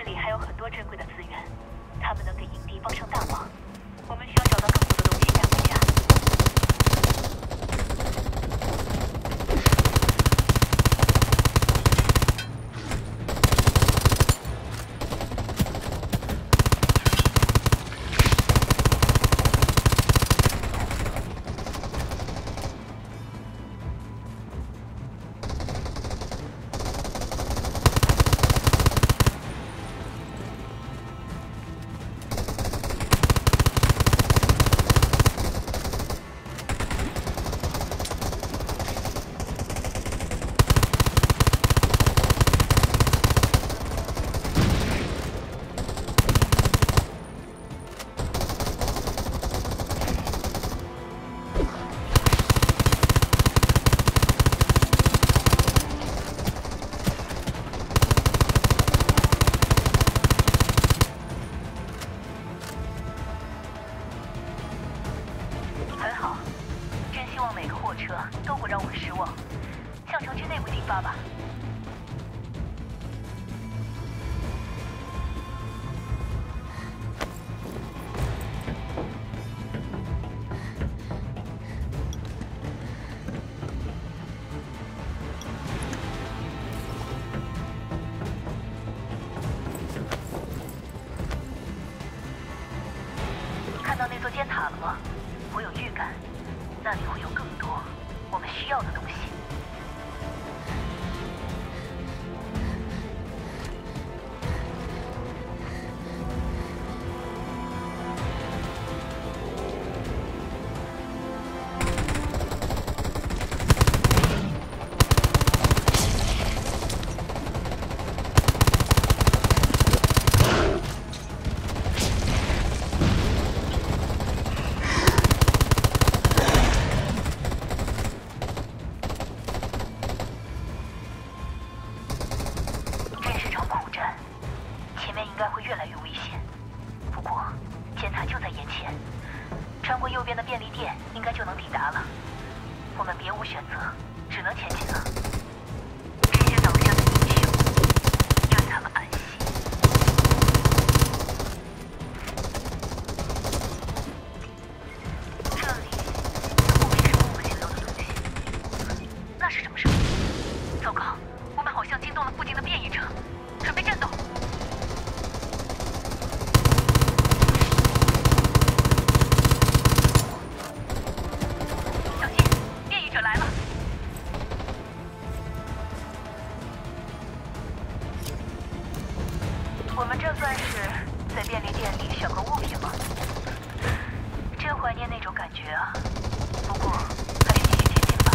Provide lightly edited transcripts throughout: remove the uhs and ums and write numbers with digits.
室里还有很多珍贵的资源，他们能给营地帮上大忙。我们需要找到更多的东西带回家。 很好，真希望每个货车都不让我失望。向城区内部进发吧。看到那座尖塔了吗？ 我有预感，那里会有更多我们需要的东西。应该会越来越危险，不过尖塔就在眼前，穿过右边的便利店，应该就能抵达了。我们别无选择，只能前进了。这些倒下的英雄，让他们安息。这里似乎没什么我们想要的东西。那是什么声音？糟糕，我们好像惊动了附近的变异者，准备战斗。 我们这算是在便利店里选个物品吗？真怀念那种感觉啊！不过还是继续前进吧。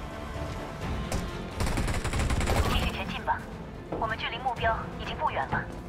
我们距离目标已经不远了。